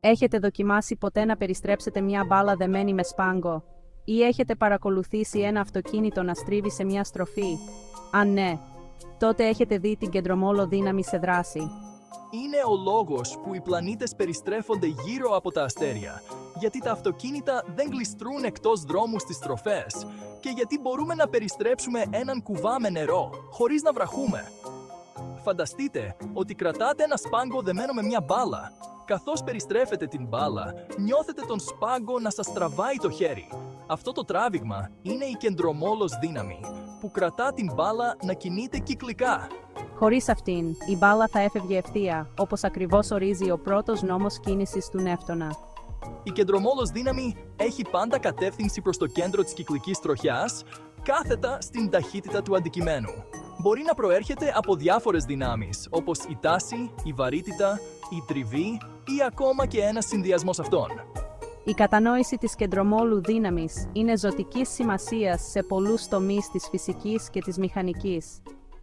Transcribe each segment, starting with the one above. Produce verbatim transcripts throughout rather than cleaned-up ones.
Έχετε δοκιμάσει ποτέ να περιστρέψετε μια μπάλα δεμένη με σπάγκο? Ή έχετε παρακολουθήσει ένα αυτοκίνητο να στρίβει σε μια στροφή? Αν ναι, τότε έχετε δει την κεντρομόλο δύναμη σε δράση. Είναι ο λόγος που οι πλανήτες περιστρέφονται γύρω από τα αστέρια, γιατί τα αυτοκίνητα δεν γλιστρούν εκτός δρόμου στις στροφές και γιατί μπορούμε να περιστρέψουμε έναν κουβά με νερό, χωρίς να βραχούμε. Φανταστείτε ότι κρατάτε ένα σπάγκο δεμένο με μια μπάλα. Καθώς περιστρέφετε την μπάλα, νιώθετε τον σπάγκο να σας τραβάει το χέρι. Αυτό το τράβηγμα είναι η κεντρομόλος δύναμη, που κρατά την μπάλα να κινείται κυκλικά. Χωρίς αυτήν, η μπάλα θα έφευγε ευθεία, όπως ακριβώς ορίζει ο πρώτος νόμος κίνησης του Νεύτωνα. Η κεντρομόλος δύναμη έχει πάντα κατεύθυνση προς το κέντρο της κυκλικής τροχιάς, κάθετα στην ταχύτητα του αντικειμένου. Μπορεί να προέρχεται από διάφορες δυνάμεις, όπως η τάση, η βαρύτητα, η τριβή ή ακόμα και ένας συνδυασμός αυτών. Η κατανόηση της κεντρομόλου δύναμης είναι ζωτικής σημασίας σε πολλούς τομείς της φυσικής και της μηχανικής.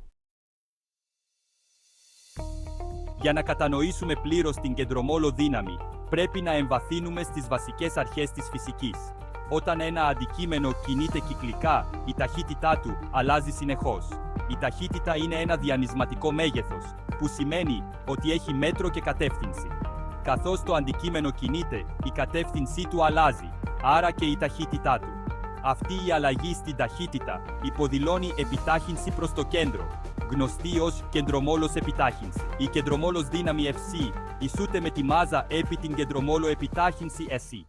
Για να κατανοήσουμε πλήρως την κεντρομόλο δύναμη, πρέπει να εμβαθύνουμε στις βασικές αρχές της φυσικής. Όταν ένα αντικείμενο κινείται κυκλικά, η ταχύτητά του αλλάζει συνεχώς. Η ταχύτητα είναι ένα διανυσματικό μέγεθος, που σημαίνει ότι έχει μέτρο και κατεύθυνση. Καθώς το αντικείμενο κινείται, η κατεύθυνσή του αλλάζει, άρα και η ταχύτητά του. Αυτή η αλλαγή στην ταχύτητα υποδηλώνει επιτάχυνση προς το κέντρο, γνωστή ως κεντρομόλος επιτάχυνση. Η κεντρομόλος δύναμη Fc ισούται με τη μάζα επί την κεντρομόλο επιτάχυνση Sc.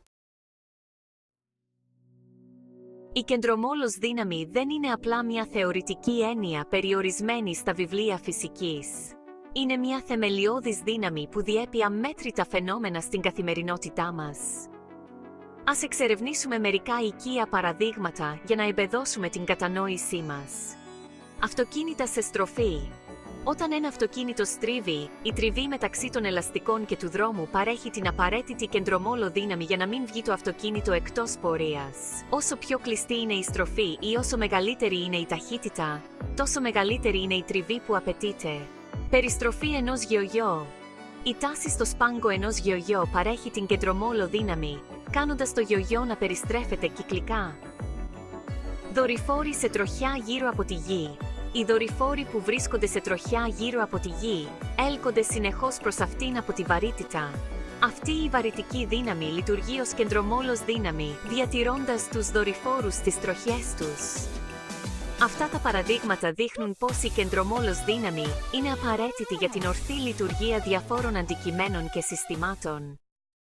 Η κεντρομόλος δύναμη δεν είναι απλά μια θεωρητική έννοια περιορισμένη στα βιβλία φυσικής. Είναι μια θεμελιώδης δύναμη που διέπει αμέτρητα φαινόμενα στην καθημερινότητά μας. Ας εξερευνήσουμε μερικά οικεία παραδείγματα για να εμπεδώσουμε την κατανόησή μας. Αυτοκίνητα σε στροφή. Όταν ένα αυτοκίνητο στρίβει, η τριβή μεταξύ των ελαστικών και του δρόμου παρέχει την απαραίτητη κεντρομόλο δύναμη για να μην βγει το αυτοκίνητο εκτός πορείας. Όσο πιο κλειστή είναι η στροφή ή όσο μεγαλύτερη είναι η ταχύτητα, τόσο μεγαλύτερη είναι η τριβή που απαιτείται. Περιστροφή ενός γεωγιό. Η τάση στο σπάγκο ενός γεωγιό παρέχει την κεντρομόλο δύναμη, κάνοντας το γεωγιό να περιστρέφεται κυκλικά. Δορυφόροι σε τροχιά γύρω από τη γη. Οι δορυφόροι που βρίσκονται σε τροχιά γύρω από τη γη έλκονται συνεχώς προς αυτήν από τη βαρύτητα. Αυτή η βαρυτική δύναμη λειτουργεί ως κεντρομόλος δύναμη, διατηρώντας τους δορυφόρους στις τροχιές τους. Αυτά τα παραδείγματα δείχνουν πως η κεντρομόλος δύναμη είναι απαραίτητη για την ορθή λειτουργία διαφόρων αντικειμένων και συστημάτων.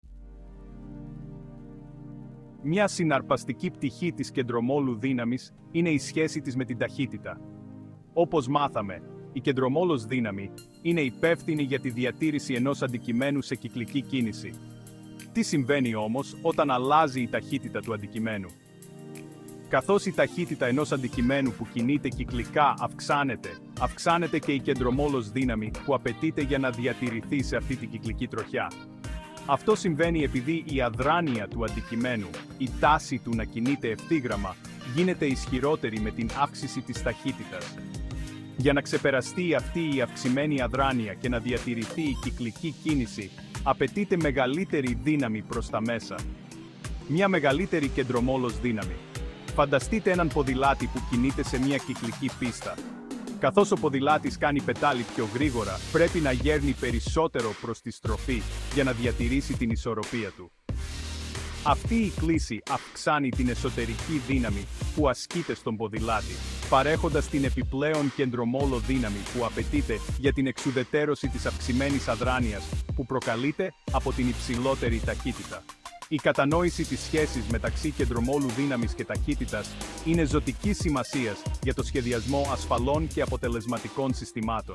Μια συναρπαστική πτυχή της κεντρομόλου δύναμης είναι η σχέση της με την ταχύτητα. Όπως μάθαμε, η κεντρομόλος δύναμη είναι υπεύθυνη για τη διατήρηση ενός αντικειμένου σε κυκλική κίνηση. Τι συμβαίνει όμως όταν αλλάζει η ταχύτητα του αντικειμένου? Καθώς η ταχύτητα ενός αντικειμένου που κινείται κυκλικά αυξάνεται, αυξάνεται και η κεντρομόλος δύναμη που απαιτείται για να διατηρηθεί σε αυτή την κυκλική τροχιά. Αυτό συμβαίνει επειδή η αδράνεια του αντικειμένου, η τάση του να κινείται ευθύγραμμα, γίνεται ισχυρότερη με την αύξηση της ταχύτητας. Για να ξεπεραστεί αυτή η αυξημένη αδράνεια και να διατηρηθεί η κυκλική κίνηση, απαιτείται μεγαλύτερη δύναμη προς τα μέσα. Μια μεγαλύτερη κεντρομόλος δύναμη. Φανταστείτε έναν ποδηλάτη που κινείται σε μια κυκλική πίστα. Καθώς ο ποδηλάτης κάνει πετάλι πιο γρήγορα, πρέπει να γέρνει περισσότερο προς τη στροφή για να διατηρήσει την ισορροπία του. Αυτή η κλίση αυξάνει την εσωτερική δύναμη που ασκείται στον ποδηλάτη, παρέχοντας την επιπλέον κεντρομόλο δύναμη που απαιτείται για την εξουδετερώση της αυξημένης αδράνειας που προκαλείται από την υψηλότερη ταχύτητα. Η κατανόηση της σχέσης μεταξύ κεντρομόλου δύναμης και ταχύτητας είναι ζωτικής σημασίας για το σχεδιασμό ασφαλών και αποτελεσματικών συστημάτων.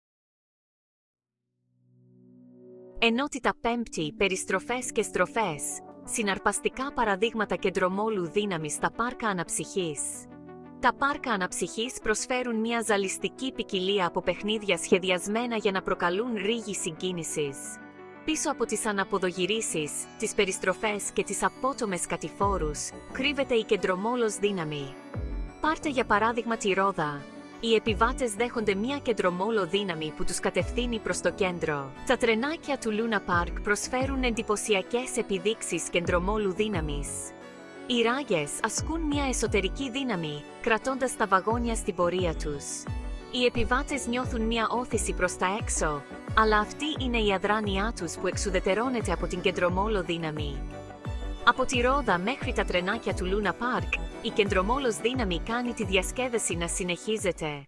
Ενότητα πέμπτη, περιστροφές και στροφές. Συναρπαστικά παραδείγματα κεντρομόλου δύναμης στα πάρκα αναψυχής. Τα πάρκα αναψυχής προσφέρουν μια ζαλιστική ποικιλία από παιχνίδια σχεδιασμένα για να προκαλούν ρίγη συγκίνησης. Πίσω από τις αναποδογυρίσεις, τις περιστροφές και τις απότομες κατηφόρους, κρύβεται η κεντρομόλος δύναμη. Πάρτε για παράδειγμα τη ρόδα. Οι επιβάτες δέχονται μια κεντρομόλο δύναμη που τους κατευθύνει προς το κέντρο. Τα τρενάκια του Luna Park προσφέρουν εντυπωσιακές επιδείξεις κεντρομόλου δύναμης. Οι ράγες ασκούν μια εσωτερική δύναμη, κρατώντας τα βαγόνια στην πορεία τους. Οι επιβάτες νιώθουν μια όθηση προς τα έξω, αλλά αυτή είναι η αδράνειά τους που εξουδετερώνεται από την κεντρομόλο δύναμη. Από τη ρόδα μέχρι τα τρενάκια του Luna Park, η κεντρομόλος δύναμη κάνει τη διασκέδαση να συνεχίζεται.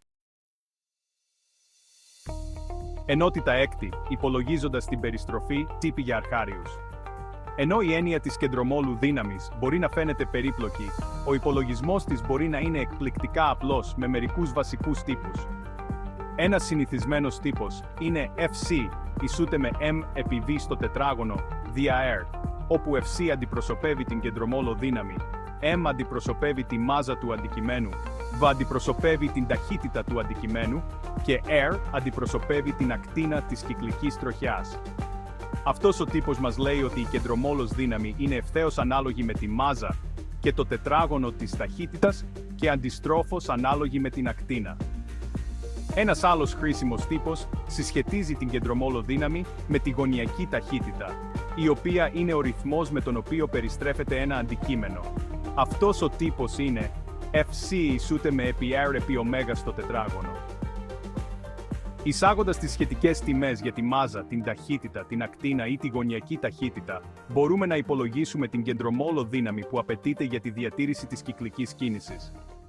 Ενότητα έκτη, υπολογίζοντας την περιστροφή, τύπη για αρχάριους. Ενώ η έννοια της κεντρομόλου δύναμης μπορεί να φαίνεται περίπλοκη, ο υπολογισμός της μπορεί να είναι εκπληκτικά απλός με μερικούς βασικούς τύπους. Ένας συνηθισμένος τύπος είναι εφ σι, ισούται με M επί V στο τετράγωνο, δια R, όπου εφ σι αντιπροσωπεύει την κεντρομόλο δύναμη, M αντιπροσωπεύει τη μάζα του αντικειμένου, V αντιπροσωπεύει την ταχύτητα του αντικειμένου και R αντιπροσωπεύει την ακτίνα της κυκλικής τροχιάς. Αυτός ο τύπος μας λέει ότι η κεντρομόλος δύναμη είναι ευθέως ανάλογη με τη μάζα και το τετράγωνο της ταχύτητας και αντιστρόφως ανάλογη με την ακτίνα. Ένας άλλος χρήσιμος τύπος συσχετίζει την κεντρομόλο δύναμη με τη γωνιακή ταχύτητα, η οποία είναι ο ρυθμός με τον οποίο περιστρέφεται ένα αντικείμενο. Αυτός ο τύπος είναι εφ σι ισούται με επί R επί ω στο τετράγωνο. Εισάγοντας τις σχετικές τιμές για τη μάζα, την ταχύτητα, την ακτίνα ή τη γωνιακή ταχύτητα, μπορούμε να υπολογίσουμε την κεντρομόλο δύναμη που απαιτείται για τη διατήρηση της κυκλικής κίνησης.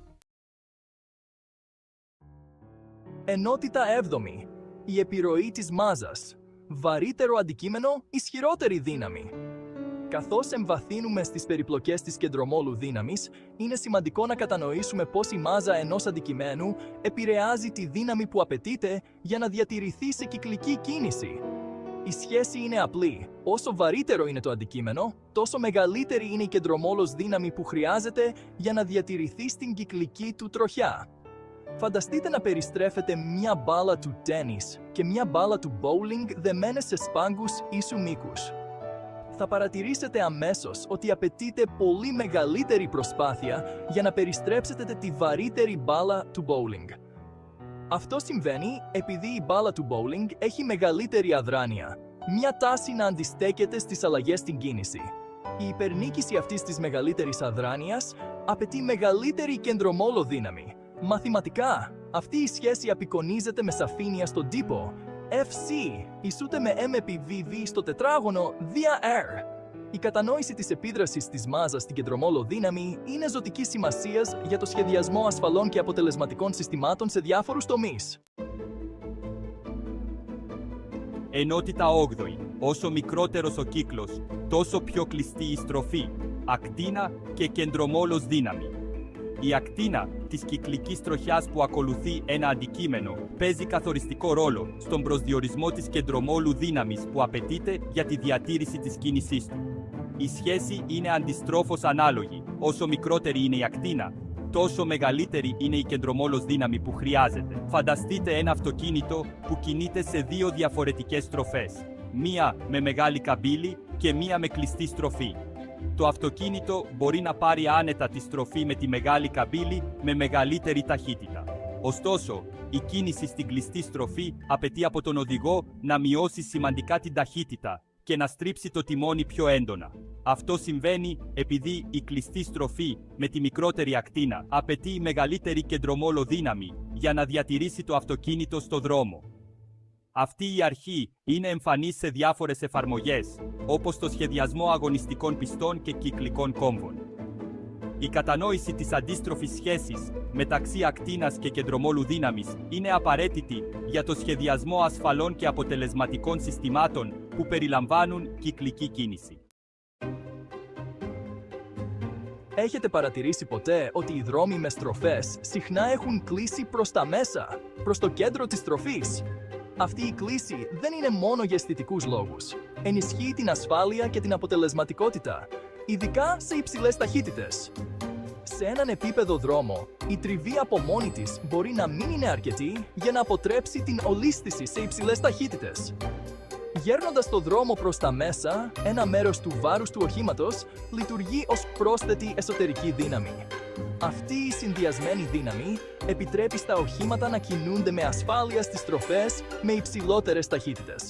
Ενότητα έβδομη. Η επιρροή της μάζας. Βαρύτερο αντικείμενο, ισχυρότερη δύναμη. Καθώς εμβαθύνουμε στις περιπλοκές της κεντρομόλου δύναμης, είναι σημαντικό να κατανοήσουμε πώς η μάζα ενός αντικειμένου επηρεάζει τη δύναμη που απαιτείται για να διατηρηθεί σε κυκλική κίνηση. Η σχέση είναι απλή. Όσο βαρύτερο είναι το αντικείμενο, τόσο μεγαλύτερη είναι η κεντρομόλος δύναμη που χρειάζεται για να διατηρηθεί στην κυκλική του τροχιά. Φανταστείτε να περιστρέφετε μια μπάλα του τένις και μια μπάλα του bowling δεμένες σε σπάγκους ίσου μήκους. Θα παρατηρήσετε αμέσως ότι απαιτείται πολύ μεγαλύτερη προσπάθεια για να περιστρέψετε τη βαρύτερη μπάλα του bowling. Αυτό συμβαίνει επειδή η μπάλα του bowling έχει μεγαλύτερη αδράνεια, μια τάση να αντιστέκεται στις αλλαγές στην κίνηση. Η υπερνίκηση αυτής της μεγαλύτερης αδράνειας απαιτεί μεγαλύτερη κεντρομόλο δύναμη. Μαθηματικά, αυτή η σχέση απεικονίζεται με σαφήνεια στον τύπο εφ σι ισούται με M επί βι βι στο τετράγωνο δια R. Η κατανόηση της επίδρασης της μάζας στην κεντρομόλο δύναμη είναι ζωτικής σημασίας για το σχεδιασμό ασφαλών και αποτελεσματικών συστημάτων σε διάφορους τομείς. Ενότητα όγδοη. Όσο μικρότερος ο κύκλος, τόσο πιο κλειστή η στροφή, ακτίνα και κεντρομόλος δύναμη. Η ακτίνα της κυκλικής τροχιάς που ακολουθεί ένα αντικείμενο παίζει καθοριστικό ρόλο στον προσδιορισμό της κεντρομόλου δύναμης που απαιτείται για τη διατήρηση της κίνησής του. Η σχέση είναι αντιστρόφως ανάλογη. Όσο μικρότερη είναι η ακτίνα, τόσο μεγαλύτερη είναι η κεντρομόλος δύναμη που χρειάζεται. Φανταστείτε ένα αυτοκίνητο που κινείται σε δύο διαφορετικές στροφές. Μία με μεγάλη καμπύλη και μία με κλειστή στροφή. Το αυτοκίνητο μπορεί να πάρει άνετα τη στροφή με τη μεγάλη καμπύλη με μεγαλύτερη ταχύτητα. Ωστόσο, η κίνηση στην κλειστή στροφή απαιτεί από τον οδηγό να μειώσει σημαντικά την ταχύτητα και να στρίψει το τιμόνι πιο έντονα. Αυτό συμβαίνει επειδή η κλειστή στροφή με τη μικρότερη ακτίνα απαιτεί μεγαλύτερη κεντρομόλο δύναμη για να διατηρήσει το αυτοκίνητο στο δρόμο. Αυτή η αρχή είναι εμφανής σε διάφορες εφαρμογές, όπως το σχεδιασμό αγωνιστικών πιστών και κυκλικών κόμβων. Η κατανόηση της αντίστροφης σχέσης μεταξύ ακτίνας και κεντρομόλου δύναμης είναι απαραίτητη για το σχεδιασμό ασφαλών και αποτελεσματικών συστημάτων που περιλαμβάνουν κυκλική κίνηση. Έχετε παρατηρήσει ποτέ ότι οι δρόμοι με στροφές συχνά έχουν κλείσει προς τα μέσα, προς το κέντρο της στροφής? Αυτή η κλίση δεν είναι μόνο για αισθητικούς λόγους. Ενισχύει την ασφάλεια και την αποτελεσματικότητα, ειδικά σε υψηλές ταχύτητες. Σε έναν επίπεδο δρόμο, η τριβή από μόνη της μπορεί να μην είναι αρκετή για να αποτρέψει την ολίσθηση σε υψηλές ταχύτητες. Γέρνοντας το δρόμο προς τα μέσα, ένα μέρος του βάρους του οχήματος λειτουργεί ως πρόσθετη εσωτερική δύναμη. Αυτή η συνδυασμένη δύναμη επιτρέπει στα οχήματα να κινούνται με ασφάλεια στις στροφές με υψηλότερες ταχύτητες.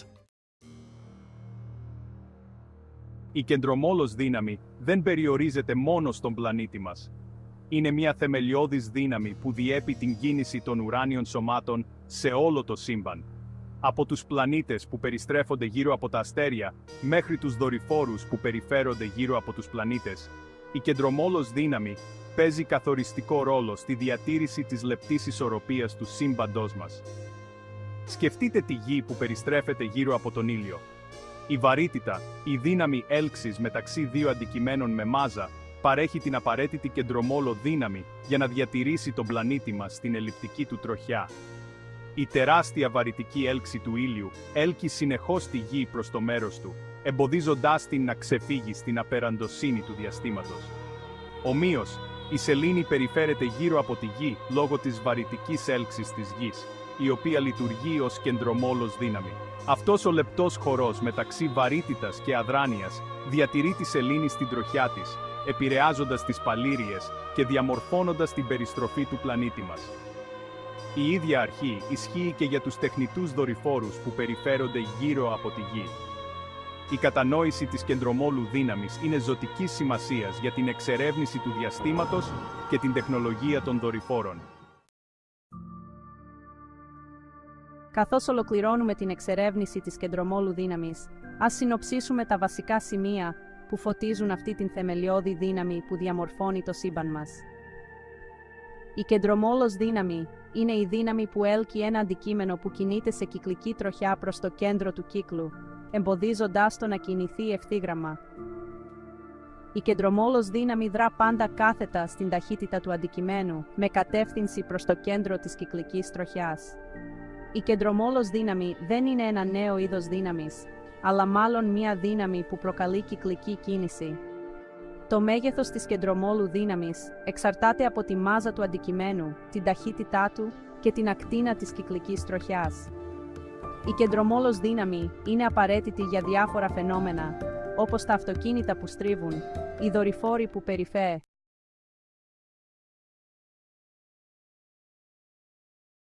Η κεντρομόλος δύναμη δεν περιορίζεται μόνο στον πλανήτη μας. Είναι μια θεμελιώδης δύναμη που διέπει την κίνηση των ουράνιων σωμάτων σε όλο το σύμπαν. Από τους πλανήτες που περιστρέφονται γύρω από τα αστέρια, μέχρι τους δορυφόρους που περιφέρονται γύρω από τους πλανήτες, η κεντρομόλος δύναμη παίζει καθοριστικό ρόλο στη διατήρηση της λεπτής ισορροπίας του σύμπαντός μας. Σκεφτείτε τη Γη που περιστρέφεται γύρω από τον ήλιο. Η βαρύτητα, η δύναμη έλξης μεταξύ δύο αντικειμένων με μάζα, παρέχει την απαραίτητη κεντρομόλο δύναμη για να διατηρήσει τον πλανήτη μας στην ελλειπτική του τροχιά. Η τεράστια βαρυτική έλξη του ήλιου έλκει συνεχώς τη Γη προς το μέρος του, εμποδίζοντάς την να ξεφύγει στην απεραντοσύνη του διαστήματος. Ομοίως, η σελήνη περιφέρεται γύρω από τη Γη λόγω της βαρυτικής έλξης της Γης, η οποία λειτουργεί ως κεντρομόλος δύναμη. Αυτός ο λεπτός χορός μεταξύ βαρύτητας και αδράνειας διατηρεί τη σελήνη στην τροχιά της, επηρεάζοντας τις παλήριες και διαμορφώνοντας την περιστροφή του πλανήτη μας. Η ίδια αρχή ισχύει και για τους τεχνητούς δορυφόρους που περιφέρονται γύρω από τη Γη. Η κατανόηση της κεντρομόλου δύναμης είναι ζωτικής σημασίας για την εξερεύνηση του διαστήματος και την τεχνολογία των δορυφόρων. Καθώς ολοκληρώνουμε την εξερεύνηση της κεντρομόλου δύναμης, ας συνοψίσουμε τα βασικά σημεία που φωτίζουν αυτή την θεμελιώδη δύναμη που διαμορφώνει το σύμπαν μας. Η κεντρομόλος δύναμη είναι η δύναμη που έλκει ένα αντικείμενο που κινείται σε κυκλική τροχιά προς το κέντρο του κύκλου, εμποδίζοντάς το να κινηθεί ευθύγραμμα. Η κεντρομόλος δύναμη δρά πάντα κάθετα στην ταχύτητα του αντικειμένου, με κατεύθυνση προς το κέντρο της κυκλικής τροχιάς. Η κεντρομόλος δύναμη δεν είναι ένα νέο είδος δύναμης, αλλά μάλλον μια δύναμη που προκαλεί κυκλική κίνηση. Το μέγεθος της κεντρομόλου δύναμης εξαρτάται από τη μάζα του αντικειμένου, την ταχύτητά του και την ακτίνα της κυκλικής τροχιάς. Η κεντρομόλος δύναμη είναι απαραίτητη για διάφορα φαινόμενα, όπως τα αυτοκίνητα που στρίβουν, οι δορυφόροι που περιφέρουν